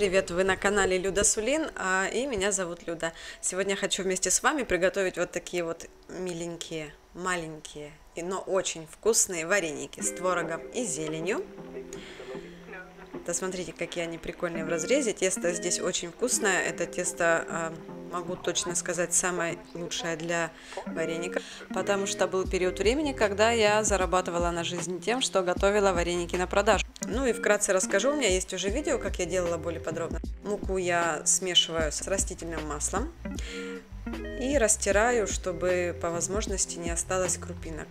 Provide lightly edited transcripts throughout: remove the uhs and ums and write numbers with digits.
привет! Вы на канале Люда Сулин, и меня зовут Люда. Сегодня хочу вместе с вами приготовить вот такие вот миленькие, маленькие, но очень вкусные вареники с творогом и зеленью. Да, смотрите, какие они прикольные в разрезе. Тесто здесь очень вкусное. Это тесто, могу точно сказать, самое лучшее для вареников, потому что был период времени, когда я зарабатывала на жизнь тем, что готовила вареники на продажу. Ну и вкратце расскажу, у меня есть уже видео, как я делала более подробно. Муку я смешиваю с растительным маслом и растираю, чтобы по возможности не осталось крупинок.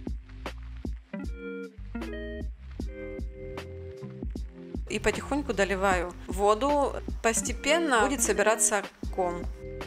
И потихоньку доливаю воду, постепенно будет собираться ком.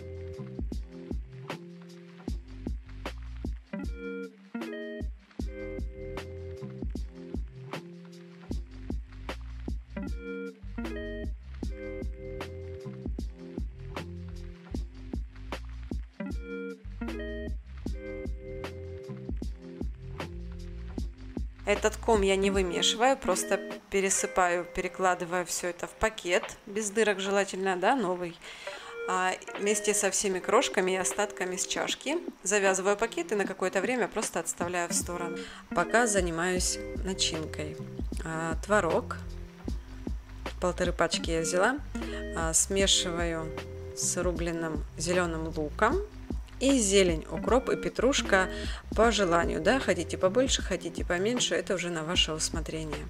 Этот ком я не вымешиваю, просто пересыпаю, перекладываю все это в пакет, без дырок желательно, да, новый. Вместе со всеми крошками и остатками с чашки завязываю пакет и на какое-то время просто отставляю в сторону. Пока занимаюсь начинкой. Творог, 1,5 пачки я взяла, смешиваю с рубленным зеленым луком. И зелень, укроп и петрушка по желанию, да, хотите побольше, хотите поменьше, это уже на ваше усмотрение.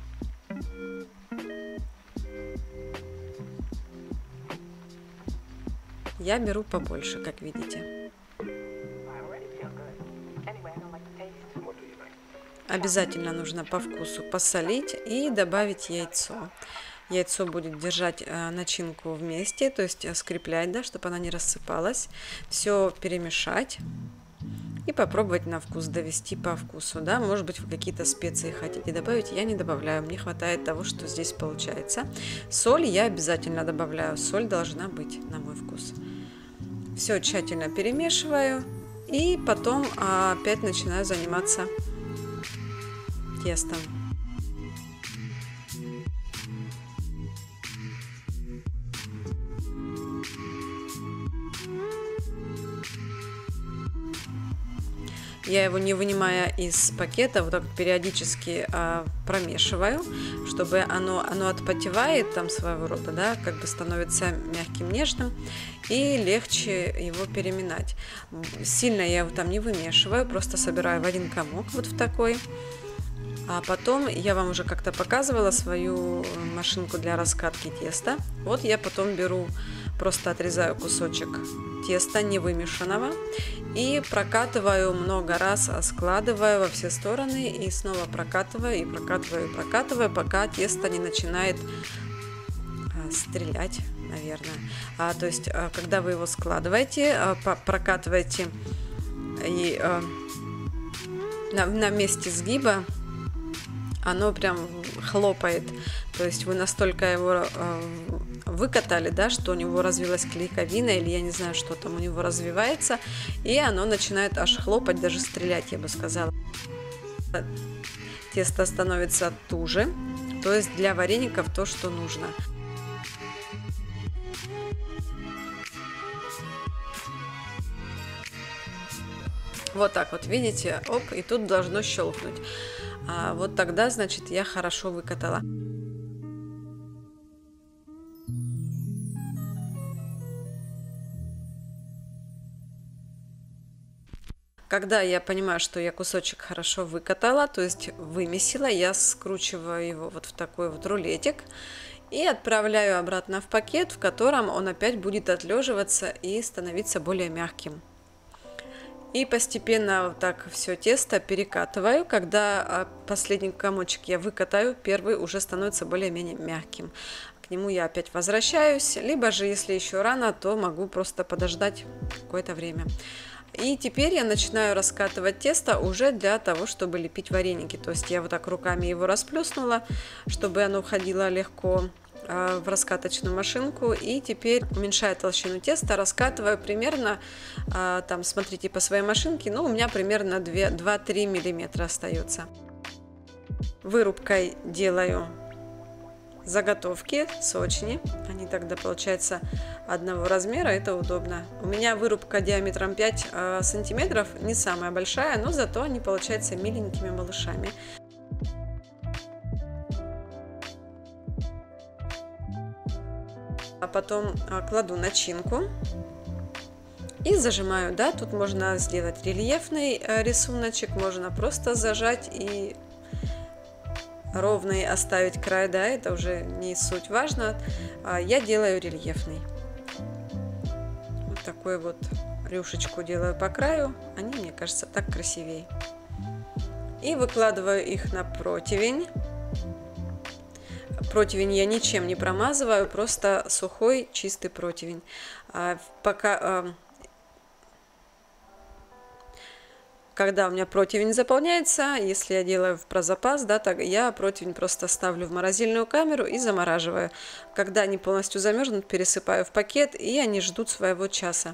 Я беру побольше, как видите. Обязательно нужно по вкусу посолить и добавить яйцо. Яйцо будет держать начинку вместе, то есть скреплять, да, чтобы она не рассыпалась. Все перемешать и попробовать на вкус, довести по вкусу. Да. Может быть, вы какие-то специи хотите добавить, я не добавляю, мне хватает того, что здесь получается. Соль я обязательно добавляю, соль должна быть на мой вкус. Все тщательно перемешиваю и потом опять начинаю заниматься тестом. Я его, не вынимая из пакета, вот так периодически промешиваю, чтобы оно отпотевает там своего рода, да, как бы становится мягким, нежным, и легче его переминать. Сильно я его там не вымешиваю, просто собираю в один комок, вот в такой. А потом я вам уже как-то показывала свою машинку для раскатки теста. Вот я потом беру, просто отрезаю кусочек теста невымешанного и прокатываю много раз, складываю во все стороны и снова прокатываю и прокатываю и прокатываю, пока тесто не начинает стрелять, наверное. То есть, когда вы его складываете, прокатываете и на месте сгиба оно прям хлопает, то есть вы настолько его выкатали, да, что у него развилась клейковина, или я не знаю, что там у него развивается, и оно начинает аж хлопать, даже стрелять, я бы сказала. Тесто становится туже, то есть для вареников то, что нужно. Вот так вот, видите, оп, и тут должно щелкнуть. Вот тогда, значит, я хорошо выкатала. Когда я понимаю, что я кусочек хорошо выкатала, то есть вымесила, я скручиваю его вот в такой вот рулетик и отправляю обратно в пакет, в котором он опять будет отлеживаться и становиться более мягким. И постепенно вот так все тесто перекатываю. Когда последний комочек я выкатаю, первый уже становится более-менее мягким. К нему я опять возвращаюсь, либо же, если еще рано, то могу просто подождать какое-то время. И теперь я начинаю раскатывать тесто уже для того, чтобы лепить вареники. То есть я вот так руками его расплюснула, чтобы оно входило легко в раскаточную машинку, и теперь, уменьшая толщину теста, раскатываю примерно, там, смотрите по своей машинке, ну, у меня примерно 2-3 миллиметра остается. Вырубкой делаю заготовки, сочни. Они тогда получается одного размера, это удобно. У меня вырубка диаметром 5 сантиметров, не самая большая, но зато они получаются миленькими малышами. А потом кладу начинку и зажимаю, да, тут можно сделать рельефный рисуночек, можно просто зажать и ровный оставить край, да, это уже не суть важно. Я делаю рельефный. Вот такой вот рюшечку делаю по краю, они, мне кажется, так красивее. И выкладываю их на противень. Противень я ничем не промазываю, просто сухой чистый противень. Когда у меня противень заполняется, если я делаю про запас, да, так я противень просто ставлю в морозильную камеру и замораживаю. Когда они полностью замерзнут, пересыпаю в пакет, и они ждут своего часа.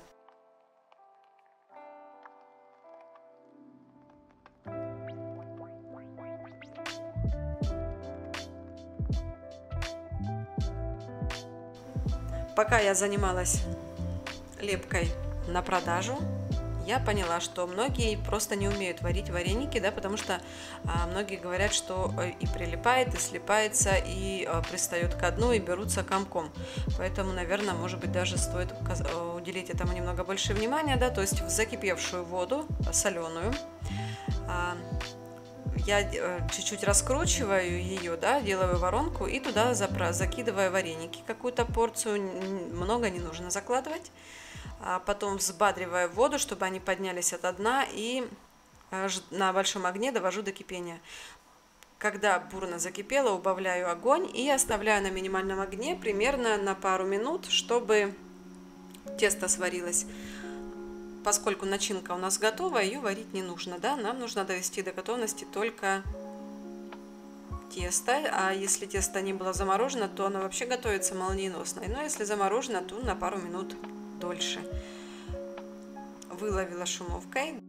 Пока я занималась лепкой на продажу, я поняла, что многие просто не умеют варить вареники, да, потому что многие говорят, что и прилипает, и слипается, и пристает ко дну, и берутся комком. Поэтому, наверное, может быть, даже стоит уделить этому немного больше внимания, да, то есть в закипевшую воду, соленую, я чуть-чуть раскручиваю ее, да, делаю воронку и туда закидываю вареники, какую-то порцию, много не нужно закладывать. А потом взбадриваю воду, чтобы они поднялись от дна, и на большом огне довожу до кипения. Когда бурно закипело, убавляю огонь и оставляю на минимальном огне примерно на пару минут, чтобы тесто сварилось. Поскольку начинка у нас готова, ее варить не нужно, да? Нам нужно довести до готовности только тесто, а если тесто не было заморожено, то оно вообще готовится молниеносно. Но если заморожено, то на пару минут дольше. Выловила шумовкой.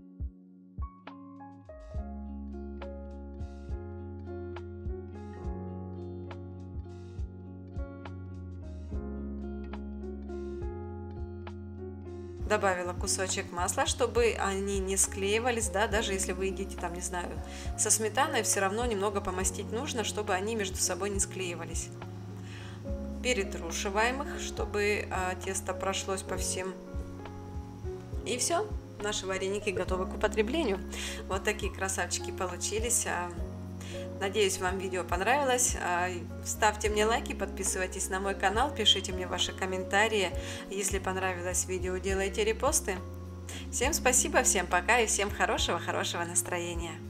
Добавила кусочек масла, чтобы они не склеивались, да, даже если вы едите там, не знаю, со сметаной, все равно немного помастить нужно, чтобы они между собой не склеивались. Перетрушиваем их, чтобы тесто прошлось по всем. И все, наши вареники готовы к употреблению. Вот такие красавчики получились. Надеюсь, вам видео понравилось. Ставьте мне лайки, подписывайтесь на мой канал, пишите мне ваши комментарии. Если понравилось видео, делайте репосты. Всем спасибо, всем пока и всем хорошего настроения.